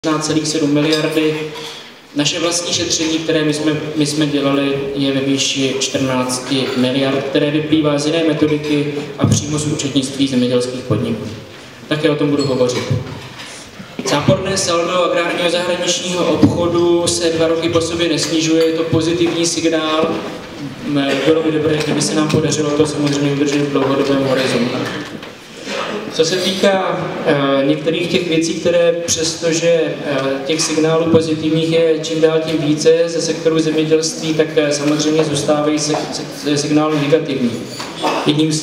1,7 miliardy. Naše vlastní šetření, které my jsme dělali, je ve výši 14 miliard, které vyplývá z jiné metodiky a přímo z účetnictví zemědělských podniků. Také o tom budu hovořit. Záporné saldo agrárního zahraničního obchodu se 2 roky po sobě nesnižuje, je to pozitivní signál. Bylo by dobré, kdyby se nám podařilo to samozřejmě udržet v dlouhodobém horizontu. Co se týká některých těch věcí, které přestože těch signálů pozitivních je čím dál tím více ze sektoru zemědělství, tak samozřejmě zůstávají signály negativní. Jedním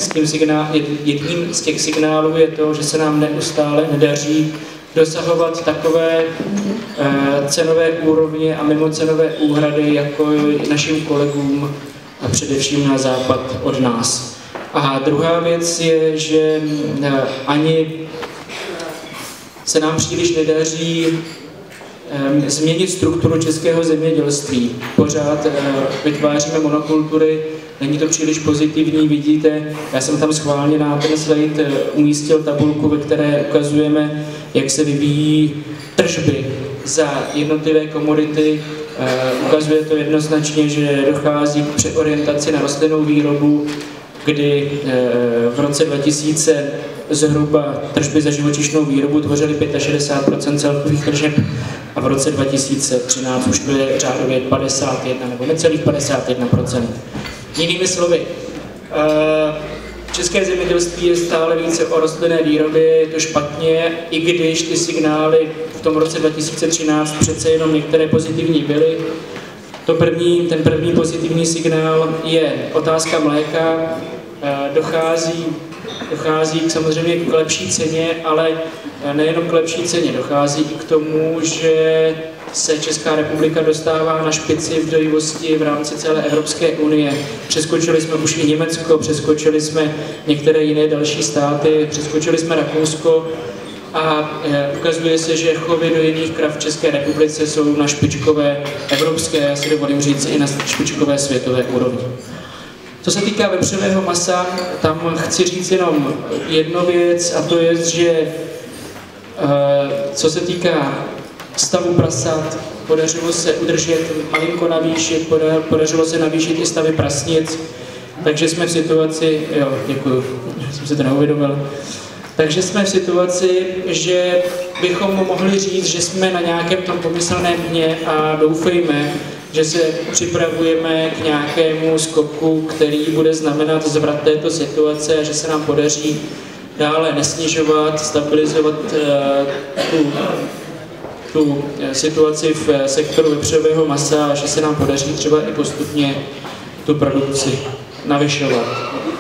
z těch signálů je to, že se nám neustále nedaří dosahovat takové cenové úrovně a mimocenové úhrady jako našim kolegům a především na západ od nás. A druhá věc je, že ani se nám příliš nedaří změnit strukturu českého zemědělství. Pořád vytváříme monokultury, není to příliš pozitivní, vidíte, já jsem tam schválně na ten slide umístil tabulku, ve které ukazujeme, jak se vyvíjí tržby za jednotlivé komodity. Ukazuje to jednoznačně, že dochází k přeorientaci na rostlinnou výrobu, kdy v roce 2000 zhruba tržby za živočišnou výrobu tvořily 65% celkových tržeb a v roce 2013 už to je řádově 51 nebo necelých 51%. Jinými slovy, české zemědělství je stále více o rostlinné výrobě, je to špatně, i když ty signály v tom roce 2013 přece jenom některé pozitivní byly. Ten první pozitivní signál je otázka mléka. Dochází samozřejmě k lepší ceně, ale nejenom k lepší ceně, dochází i k tomu, že se Česká republika dostává na špici v dojivosti v rámci celé Evropské unie. Přeskočili jsme už i Německo, přeskočili jsme některé jiné další státy, přeskočili jsme Rakousko a ukazuje se, že chovy dojených krav v České republice jsou na špičkové evropské, já si dovolím říct i na špičkové světové úrovni. Co se týká vepřového masa, tam chci říct jenom jednu věc, a to je, že co se týká stavu prasat, podařilo se udržet, malinko navýšit, podařilo se navýšit i stavy prasnic, takže jsme v situaci, děkuju, jsem se to neuvědomil, takže jsme v situaci, že bychom mohli říct, že jsme na nějakém tom pomyslném dně a doufejme, že se připravujeme k nějakému skoku, který bude znamenat zvrat této situace a že se nám podaří dále nesnižovat, stabilizovat tu situaci v sektoru vepřového masa a že se nám podaří třeba i postupně tu produkci navyšovat.